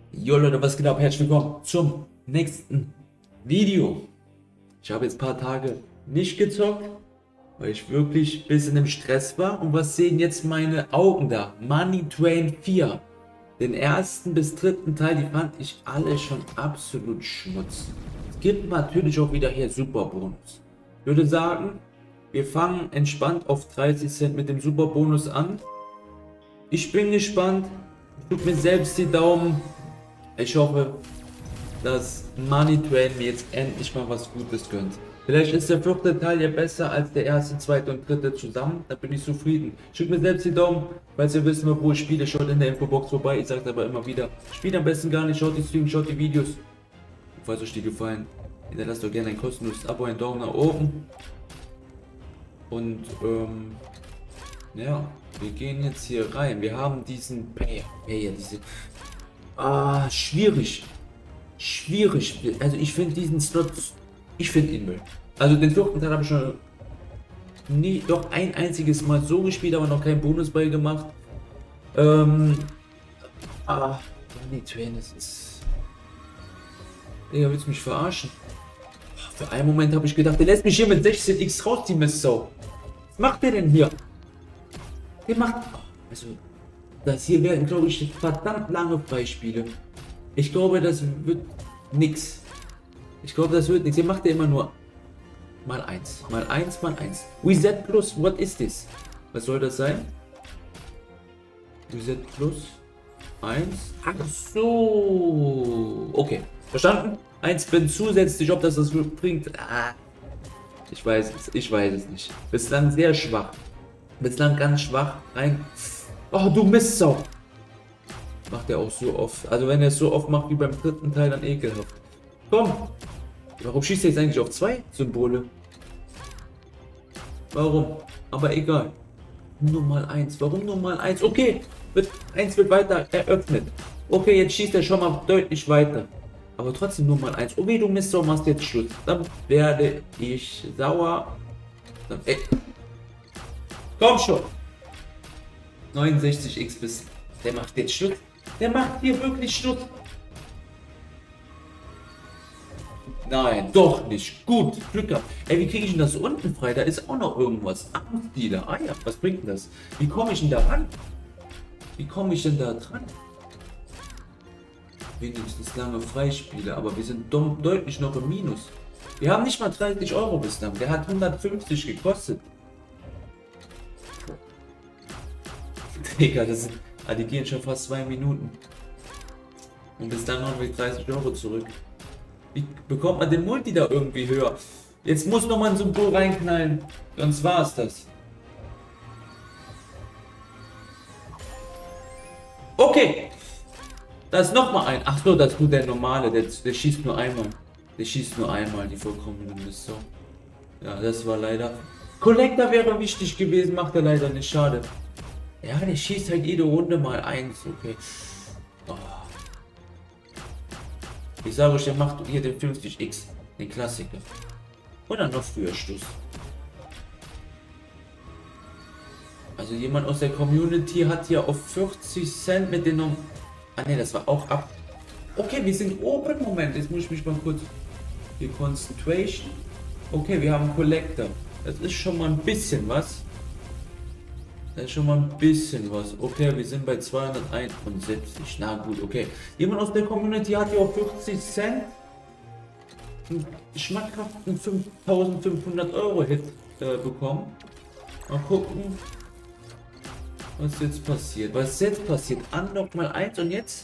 Jo Leute, was geht ab? Herzlich willkommen zum nächsten Video. Ich habe jetzt ein paar Tage nicht gezockt, weil ich wirklich ein bisschen im Stress war. Und was sehen jetzt meine Augen da? Money Train 4. Den ersten bis dritten Teil, die fand ich alle schon absolut Schmutz. Es gibt natürlich auch wieder hier Superbonus. Ich würde sagen, wir fangen entspannt auf 30 Cent mit dem Superbonus an. Ich bin gespannt. Tut mir selbst die Daumen. Ich hoffe, dass Money Train mir jetzt endlich mal was Gutes gönnt. Vielleicht ist der vierte Teil ja besser als der erste, zweite und dritte zusammen. Da bin ich zufrieden. Schickt mir selbst die Daumen, falls ihr wissen wollt, wo ich spiele. Schaut in der Infobox vorbei. Ich sage es aber immer wieder. Spielt am besten gar nicht. Schaut die Streams, schaut die Videos. Und falls euch die gefallen, hinterlasst doch gerne ein kostenloses Abo, einen Daumen nach oben. Und ja, wir gehen jetzt hier rein. Wir haben diesen Payer, diese... schwierig. Schwierig. Also ich finde diesen Slot, ich finde ihn Müll. Also den vierten Teil habe ich schon nie, doch ein einziges Mal so gespielt, aber noch keinen Bonus bei gemacht. Money Train, das ist... Digga, willst du mich verarschen? Für einen Moment habe ich gedacht, der lässt mich hier mit 16x raus, die Mistsau. Was macht der denn hier? Der macht... Also... Das hier werden, glaube ich, verdammt lange Freispiele. Ich glaube, das wird nix. Ich glaube, das wird nichts. Hier macht er immer nur mal 1. Mal 1, mal 1. Reset Plus, what is this? Was soll das sein? Reset Plus 1. Ach so. Okay. Verstanden? 1 bin zusätzlich, ob das bringt. Ich weiß es nicht. Bislang sehr schwach. Bislang ganz schwach. Rein. Oh, du Mistsau! Macht er auch so oft. Also wenn er es so oft macht wie beim dritten Teil, dann ekelhaft. Komm! Warum schießt er jetzt eigentlich auf 2 Symbole? Warum? Aber egal. Nur mal 1. Warum nur mal 1? Okay, 1 wird weiter eröffnet. Okay, jetzt schießt er schon mal deutlich weiter. Aber trotzdem nur mal 1. Okay, du Mistsau, machst jetzt Schluss. Dann werde ich sauer. Dann, ey. Komm schon! 69x bis. Der macht jetzt Schluss. Der macht hier wirklich Schluss. Nein, doch nicht. Gut, Glück gehabt. Ey, wie kriege ich denn das unten frei? Da ist auch noch irgendwas. Armdealer. Ah ja, was bringt denn das? Wie komme ich denn da ran? Wie komme ich denn da dran? Wenigstens lange Freispiele, aber wir sind deutlich noch im Minus. Wir haben nicht mal 30 Euro bislang. Der hat 150 gekostet. Digga, die gehen schon fast 2 Minuten. Und bis dann haben wir 30 Euro zurück. Wie bekommt man den Multi da irgendwie höher? Jetzt muss noch mal ein Symbol reinknallen. Sonst war es das. Okay. Da ist noch mal ein. Ach so, das ist nur der normale. Der schießt nur einmal. Der schießt nur einmal, die vollkommene Mission. Ja, das war leider... Collector wäre wichtig gewesen, macht er leider nicht. Schade. Ja, der schießt halt jede Runde mal 1, okay. Oh. Ich sage euch, der macht hier den 50x, den Klassiker. Oder noch früher Schluss. Also jemand aus der Community hat hier auf 40 Cent mit den... Ah ne, das war auch ab. Okay, wir sind oben. Moment, jetzt muss ich mich mal kurz... Die Concentration. Okay, wir haben Collector. Das ist schon mal ein bisschen was. Das ist schon mal ein bisschen was. Okay, wir sind bei 271. Na gut, okay. Jemand aus der Community hat hier auf 50 Cent einen schmackhaften 5500 Euro Hit bekommen. Mal gucken, was jetzt passiert. Was jetzt passiert? Unlock mal 1 und jetzt...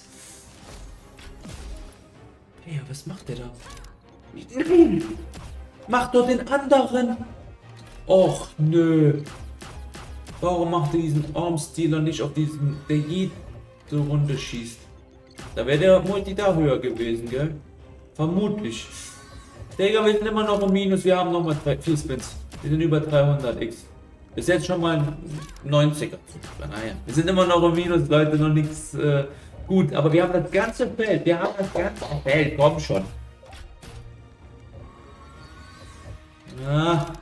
Ja, was macht der da? Nein! Mach doch den anderen! Och, nö. Warum macht er diesen Armstealer nicht auf diesen, der jede Runde schießt? Da wäre der Multi da höher gewesen, gell? Vermutlich. Digga, wir sind immer noch im Minus, wir haben noch mal 4 Spins. Wir sind über 300x. Bis jetzt schon mal 90er. Naja, wir sind immer noch im Minus, Leute, noch nichts gut. Aber wir haben das ganze Feld, komm schon. Ja.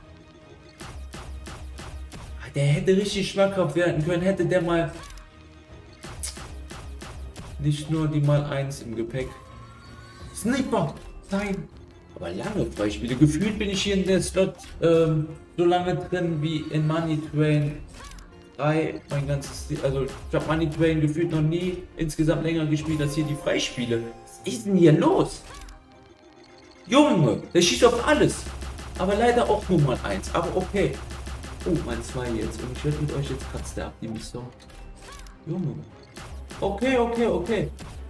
Der hätte richtig schmackhaft werden können, hätte der mal Nicht nur die mal 1 im Gepäck. Sniper! Nein! Aber lange Freispiele. Gefühlt bin ich hier in der Slot so lange drin wie in Money Train 3. Mein ganzes, also ich habe Money Train gefühlt noch nie insgesamt länger gespielt als hier die Freispiele. Was ist denn hier los? Junge, der schießt auf alles. Aber leider auch nur mal 1. Aber okay. Oh, mal 2 jetzt. Und ich werde mit euch jetzt kratzt der ab, die Mission. Junge. Okay, okay, okay.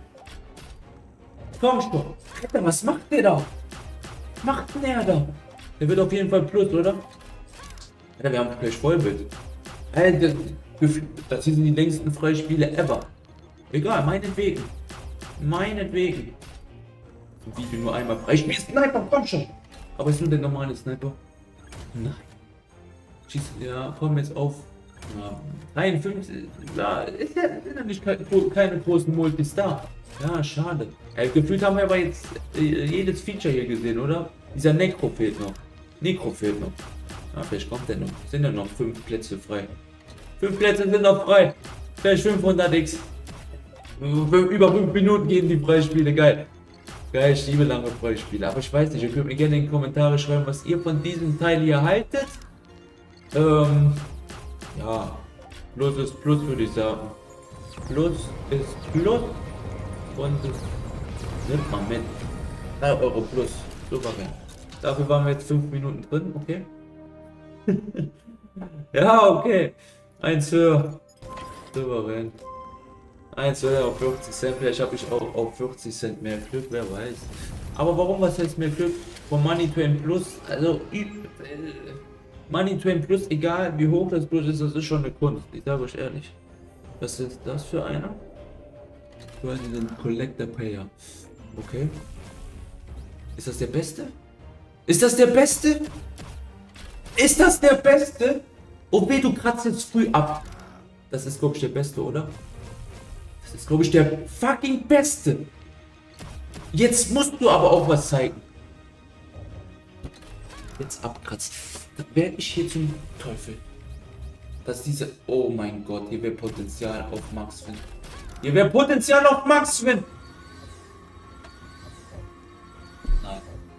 Komm schon. Alter, was macht der da? Was macht denn der da? Der wird auf jeden Fall Plus, oder? Alter, wir haben gleich Vollbild. Alter, das hier sind die längsten Freispiele ever. Egal, meinetwegen. Meinetwegen. Im Video nur einmal Freispiel. Sniper, komm schon. Aber ist nur der normale Sniper? Nein. Schieß, ja, komm jetzt auf. Ja, 53, ja, ist ja nicht keine großen Multis da. Ja, schade. Gefühlt haben wir aber jetzt jedes Feature hier gesehen, oder? Dieser Necro fehlt noch. Necro fehlt noch. Ja, vielleicht kommt der noch. Sind ja noch 5 Plätze frei. 5 Plätze sind noch frei. Vielleicht 500x. Über 5 Minuten gehen die Freispiele. Geil. Geil, ich liebe lange Freispiele. Aber ich weiß nicht, ihr könnt mir gerne in die Kommentare schreiben, was ihr von diesem Teil hier haltet. Ja, Plus ist Plus, würde ich sagen. Plus ist Plus und das nimmt man mit. 3 Euro plus, souverän. Dafür waren wir jetzt 5 Minuten drin, okay? Ja, okay. 1 höher, souverän. 1 höher auf 50 Cent, vielleicht habe ich auch auf 40 Cent mehr Glück, wer weiß. Aber warum, was heißt mehr Glück? Von Money Train Plus, also Money Train Plus, egal wie hoch das Plus ist, das ist schon eine Kunst. Ich sage euch ehrlich. Was ist das für einer? Quasi den Collector Payer. Okay. Ist das der Beste? Ist das der Beste? Ist das der Beste? Okay, du kratzt jetzt früh ab. Das ist, glaube ich, der Beste, oder? Das ist, glaube ich, der fucking Beste. Jetzt musst du aber auch was zeigen. Jetzt abkratzt. Dann werde ich hier zum Teufel. Dass diese... Oh mein Gott, hier wäre Potenzial auf Max finden. Hier wäre Potenzial auf Max finden. Nein.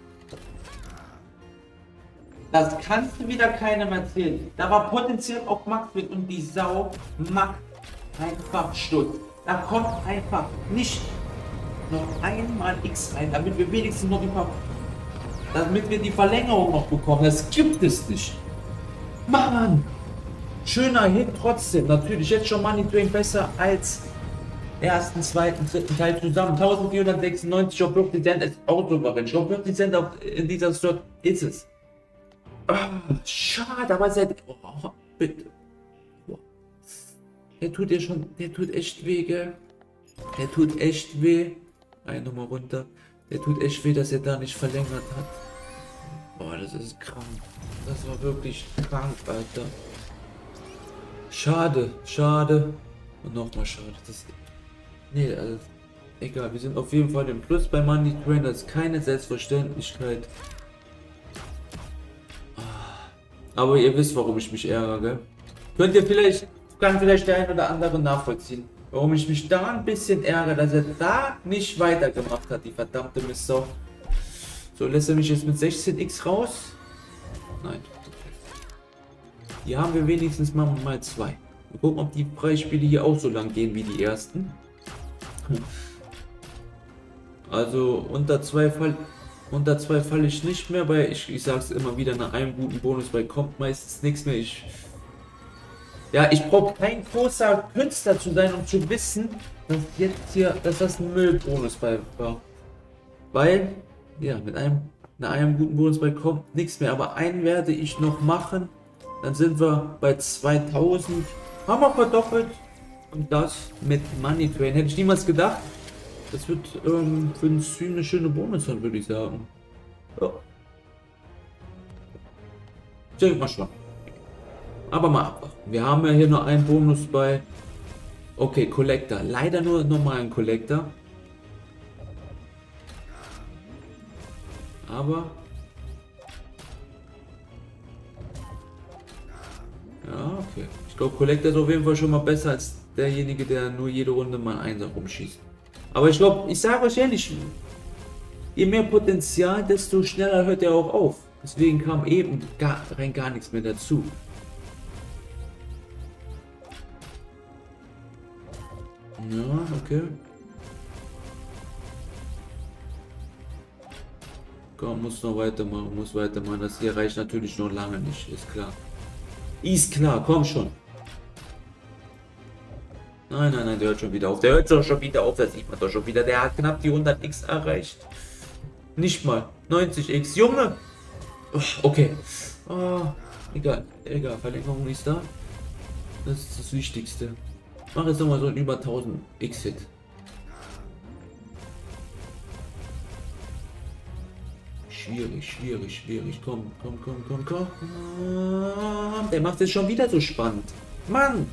Das kannst du wieder keinem erzählen. Da war Potenzial auf Max finden und die Sau macht einfach Stutt. Da kommt einfach nicht noch einmal X rein, damit wir wenigstens noch damit wir die Verlängerung noch bekommen. Das gibt es nicht. Mann! Schöner Hit trotzdem. Natürlich jetzt schon Money Train besser als ersten, zweiten, dritten Teil zusammen. 1496 auf 50 Cent ist auch souverän. Schon 50 Cent in dieser Slot ist es. Ah, schade, aber seit... Oh, bitte. Oh. Der tut ja schon... Der tut echt weh, gell? Der tut echt weh. Eine Nummer runter. Der tut echt weh, dass er da nicht verlängert hat. Boah, das ist krank. Das war wirklich krank, Alter. Schade, schade. Und nochmal schade. Das, nee, also, egal. Wir sind auf jeden Fall im Plus bei Money Train. Das ist keine Selbstverständlichkeit. Aber ihr wisst, warum ich mich ärgere, gell? Könnt ihr vielleicht, kann vielleicht der ein oder andere nachvollziehen, warum ich mich da ein bisschen ärgere, dass er da nicht weitergemacht hat, die verdammte Mistsau. So, lässt er mich jetzt mit 16x raus? Nein. Hier haben wir wenigstens mal 2. Wir gucken, ob die Preisspiele hier auch so lang gehen wie die ersten. Also unter 2 falle ich nicht mehr, weil ich sage es immer wieder, nach einem guten Bonus, weil kommt meistens nichts mehr. Ich brauche kein großer Künstler zu sein, um zu wissen, dass jetzt hier, dass das ein Müllbonus bei war. Weil, ja, nach einem guten Bonus bei kommt nichts mehr. Aber einen werde ich noch machen. Dann sind wir bei 2000. Haben wir verdoppelt. Und das mit Money Train. Hätte ich niemals gedacht. Das wird für den Stream eine schöne Bonus sein, würde ich sagen. Ja. Ich denke mal schon. Aber mal abwarten. Wir haben ja hier nur einen Bonus bei. Okay, Collector. Leider nur normalen Collector. Aber. Ja, okay. Ich glaube, Collector ist auf jeden Fall schon mal besser als derjenige, der nur jede Runde mal einen Einser rumschießt. Aber ich glaube, ich sage euch ehrlich, je mehr Potenzial, desto schneller hört er auch auf. Deswegen kam eben gar nichts mehr dazu. Ja, okay. Komm, muss noch weitermachen, muss weitermachen. Das hier reicht natürlich noch lange nicht, ist klar. Ist klar, komm schon. Nein, nein, nein, der hört schon wieder auf. Der hört doch schon wieder auf, das sieht man doch schon wieder. Der hat knapp die 100x erreicht. Nicht mal. 90x. Junge! Okay. Oh, egal, egal. Verlängerung ist da. Das ist das Wichtigste. Mach jetzt nochmal so ein über 1000 X-Hit. Schwierig, schwierig, schwierig. Komm, komm, komm, komm, komm. Der macht es schon wieder so spannend. Mann!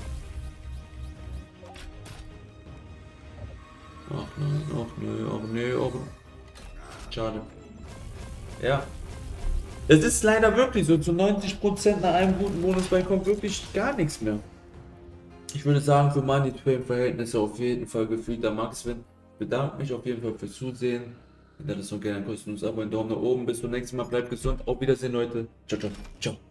Ach nein, ach nö, ach nö, ach. Schade. Ja. Es ist leider wirklich so. Zu 90% nach einem guten Bonusball kommt wirklich gar nichts mehr. Ich würde sagen, für Money Train Verhältnisse auf jeden Fall gefühlter Max-Win. Bedanke mich auf jeden Fall fürs Zusehen. Hinterlasst noch gerne ein kostenloses Abo, einen Daumen nach oben. Bis zum nächsten Mal. Bleibt gesund. Auf Wiedersehen, Leute. Ciao, ciao. Ciao.